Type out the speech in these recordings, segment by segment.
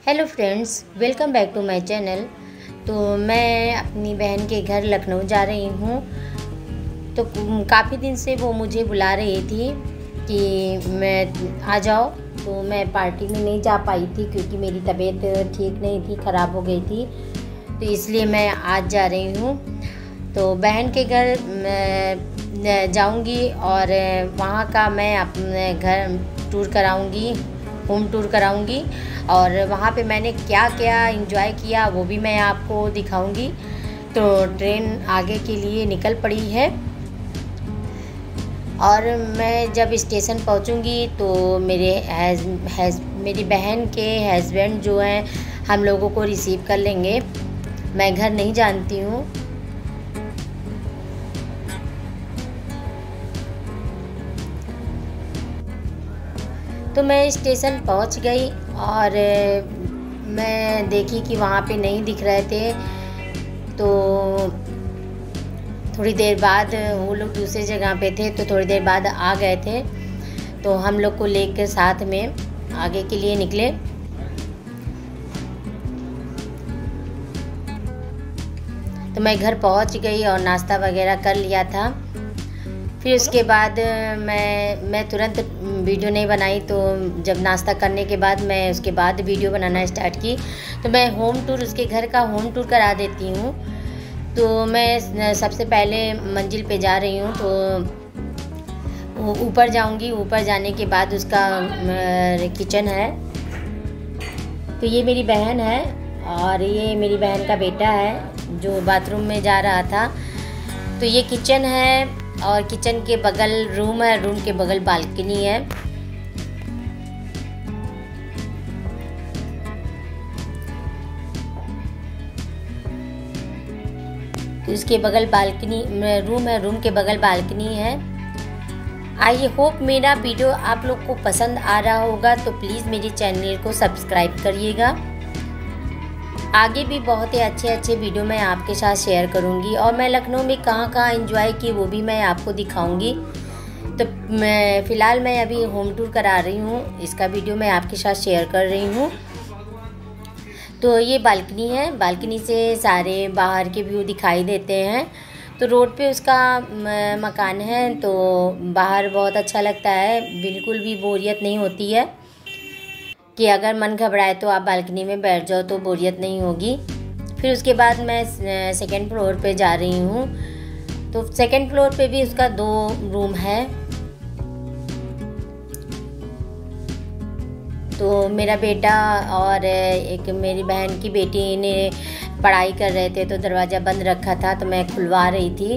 Hello friends, welcome back to my channel. तो मैं अपनी बहन के घर लखनऊ जा रही हूँ। तो काफ़ी दिन से वो मुझे बुला रही थी कि मैं आ जाओ, तो मैं पार्टी में नहीं जा पाई थी क्योंकि मेरी तबीयत ठीक नहीं थी, ख़राब हो गई थी। तो इसलिए मैं आज जा रही हूँ। तो बहन के घर मैं जाऊँगी और वहाँ का मैं अपने घर टूर कराऊँगी, होम टूर कराऊँगी। और वहाँ पे मैंने क्या क्या एंजॉय किया वो भी मैं आपको दिखाऊंगी। तो ट्रेन आगे के लिए निकल पड़ी है और मैं जब स्टेशन पहुँचूंगी तो मेरी बहन के हस्बैंड जो हैं हम लोगों को रिसीव कर लेंगे। मैं घर नहीं जानती हूँ। तो मैं स्टेशन पहुंच गई और मैं देखी कि वहाँ पे नहीं दिख रहे थे। तो थोड़ी देर बाद वो लोग दूसरी जगह पे थे, तो थोड़ी देर बाद आ गए थे। तो हम लोग को लेकर साथ में आगे के लिए निकले। तो मैं घर पहुँच गई और नाश्ता वगैरह कर लिया था। फिर उसके बाद मैं तुरंत वीडियो नहीं बनाई। तो जब नाश्ता करने के बाद मैं उसके बाद वीडियो बनाना स्टार्ट की। तो मैं होम टूर, उसके घर का होम टूर करा देती हूँ। तो मैं सबसे पहले मंजिल पे जा रही हूँ। तो ऊपर जाऊँगी। ऊपर जाने के बाद उसका किचन है। तो ये मेरी बहन है और ये मेरी बहन का बेटा है जो बाथरूम में जा रहा था। तो ये किचन है और किचन के बगल रूम है, रूम के बगल बालकनी है। तो इसके बगल बालकनी रूम है, रूम के बगल बालकनी है। आई होप मेरा वीडियो आप लोग को पसंद आ रहा होगा। तो प्लीज़ मेरे चैनल को सब्सक्राइब करिएगा। आगे भी बहुत ही अच्छे वीडियो मैं आपके साथ शेयर करूंगी और मैं लखनऊ में कहाँ एंजॉय की वो भी मैं आपको दिखाऊंगी। तो फ़िलहाल मैं अभी होम टूर करा रही हूँ, इसका वीडियो मैं आपके साथ शेयर कर रही हूँ। तो ये बालकनी है, बालकनी से सारे बाहर के व्यू दिखाई देते हैं। तो रोड पे उसका मकान है। तो बाहर बहुत अच्छा लगता है, बिल्कुल भी बोरियत नहीं होती है कि अगर मन घबराए तो आप बालकनी में बैठ जाओ तो बोरियत नहीं होगी। फिर उसके बाद मैं सेकंड फ्लोर पे जा रही हूँ। तो सेकंड फ्लोर पे भी उसका 2 रूम है। तो मेरा बेटा और एक मेरी बहन की बेटी ने पढ़ाई कर रहे थे, तो दरवाज़ा बंद रखा था तो मैं खुलवा रही थी।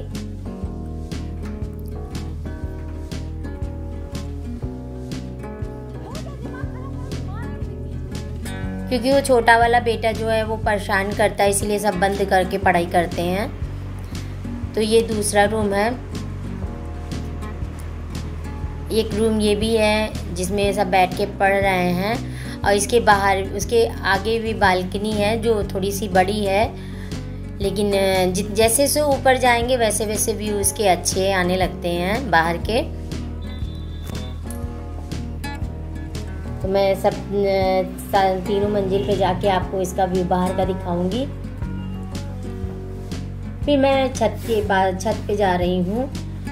क्योंकि वो छोटा वाला बेटा जो है वो परेशान करता है, इसलिए सब बंद करके पढ़ाई करते हैं। तो ये दूसरा रूम है। एक रूम ये भी है जिसमें सब बैठ के पढ़ रहे हैं। और इसके बाहर, उसके आगे भी बालकनी है जो थोड़ी सी बड़ी है। लेकिन जैसे से ऊपर जाएंगे वैसे वैसे व्यू इसके अच्छे आने लगते हैं बाहर के। तो मैं सब 3 मंजिल पे जाके आपको इसका व्यू बाहर का दिखाऊंगी। फिर मैं छत पे जा रही हूँ।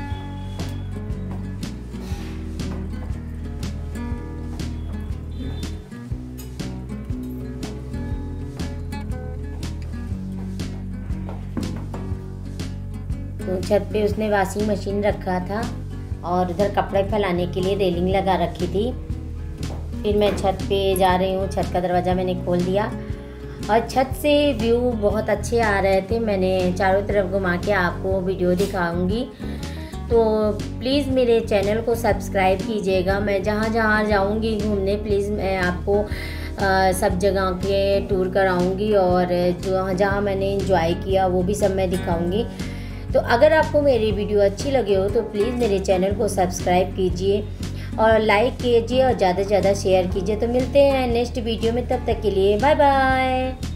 तो छत पे उसने वॉशिंग मशीन रखा था और उधर कपड़े फैलाने के लिए रेलिंग लगा रखी थी। फिर मैं छत पे जा रही हूँ। छत का दरवाज़ा मैंने खोल दिया और छत से व्यू बहुत अच्छे आ रहे थे। मैंने चारों तरफ घुमा के आपको वीडियो दिखाऊंगी। तो प्लीज़ मेरे चैनल को सब्सक्राइब कीजिएगा। मैं जहाँ जहाँ जाऊँगी घूमने, प्लीज़ मैं आपको सब जगह के टूर कराऊँगी और जो जहाँ मैंने एंजॉय किया वो भी सब मैं दिखाऊँगी। तो अगर आपको मेरी वीडियो अच्छी लगे हो तो प्लीज़ मेरे चैनल को सब्सक्राइब कीजिए और लाइक कीजिए और ज़्यादा से ज़्यादा शेयर कीजिए। तो मिलते हैं नेक्स्ट वीडियो में, तब तक के लिए बाय बाय।